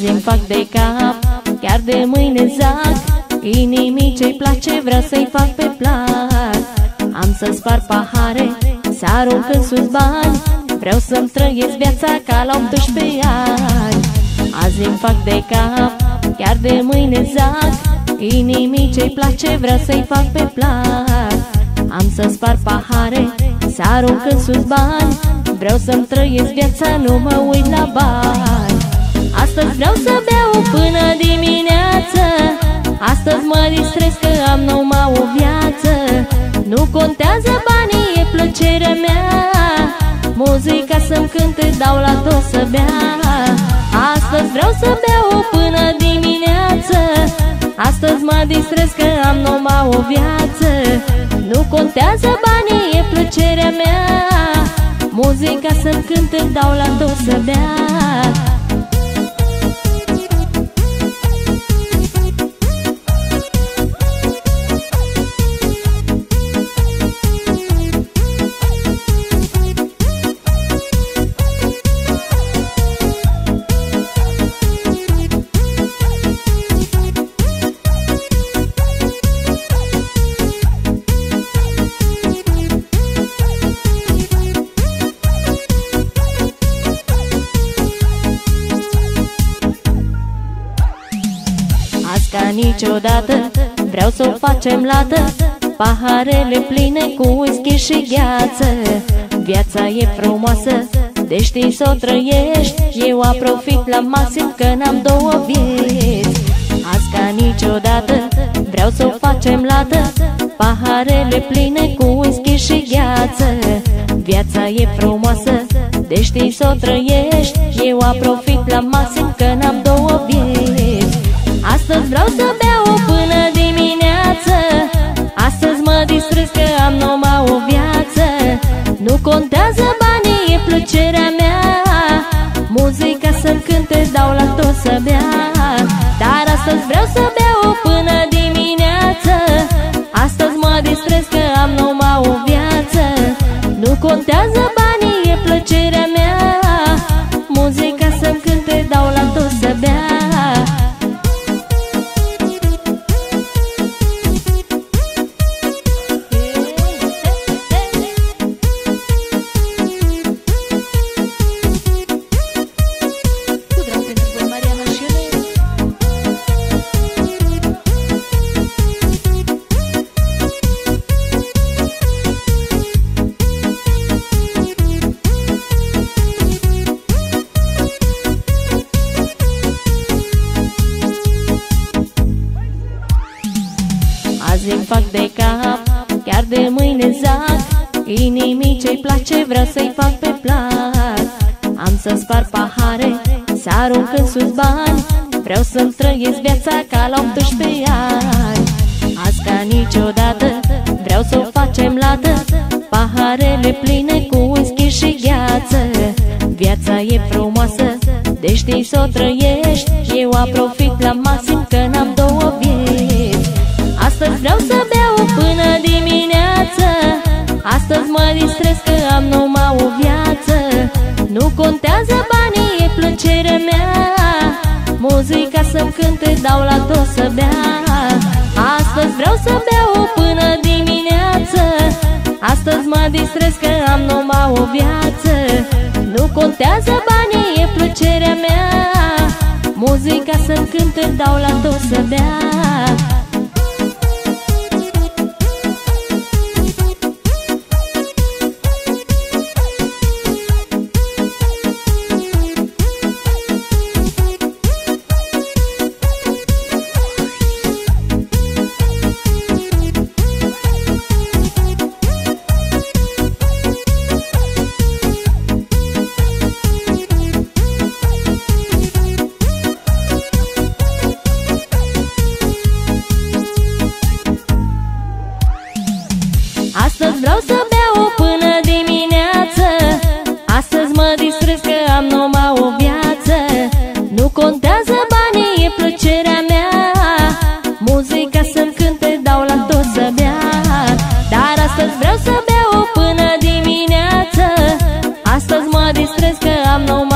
Azi-mi fac de cap, chiar de mâine zac. Inimii ce-i place vreau să-i fac pe plac. Am să spar pahare, să arunc în sus bani. Vreau să-mi trăiesc viața ca la 18 ani. Azi-mi fac de cap, chiar de mâine zac. Inimii ce-i place vreau să-i fac pe plac. Am să spar pahare, să arunc în sus bani. Vreau să-mi trăiesc viața, nu mă uit la bani. Astăzi vreau să beau până dimineață. Astăzi mă distrez că am numai o viață. Nu contează banii, e plăcerea mea. Muzica să-mi cânte, dau la tot să bea. Astăzi vreau să beau până dimineață. Astăzi mă distrez că am numai o viață. Nu contează banii, e plăcerea mea. Muzica să-mi cânte, dau la tot să bea. Ca niciodată vreau să o facem lată. Paharele pline cu whisky și gheață. Viața e frumoasă, de știi să o trăiești. Eu aprofit la maxim că n-am două vieți. Azi ca niciodată vreau să o facem lată. Paharele pline cu whisky și gheață. Viața e frumoasă, de știi să o trăiești. Eu aprofit la maxim că n-am două vieți. Astăzi vreau să beau până dimineață. Astăzi mă distrez că am numai o viață. Nu contează banii, e plăcerea mea. Muzica să-mi cânte, dau la tot să bea. Dar astăzi vreau să beau până dimineață. Astăzi mă distrez că am numai o viață. Nu contează banii, e plăcerea mea. Muzica să-mi cânte, dau la tot să bea. Azi-mi fac de cap, chiar de mâine zac. Inimii ce-i place vreau să-i fac pe plac. Am să spar pahare, să arunc în sus bani. Vreau să-mi trăiesc viața ca la 18 ani. Azi ca niciodată vreau să o facem lată. Paharele pline cu whisky și gheață. Viața e frumoasă, de știi să o trăiești. Eu aprofit la maxim că n-am două vieți. Astăzi vreau să beau până dimineață. Astăzi mă distrez că am numai o viață. Nu contează banii, e plăcerea mea. Muzica să-mi cânte, dau la tot să bea. Astăzi vreau să beau până dimineață. Astăzi mă distrez că am numai o viață. Nu contează banii, e plăcerea mea. Muzica să-mi cânte, dau la tot să bea. Astăzi vreau să beau până dimineață. Astăzi mă distrez că am numai o viață. Nu contează banii, e plăcerea mea. Muzica să-mi cânte, dau la tot să bea. Dar astăzi vreau să beau până dimineață. Astăzi mă distrez că am numai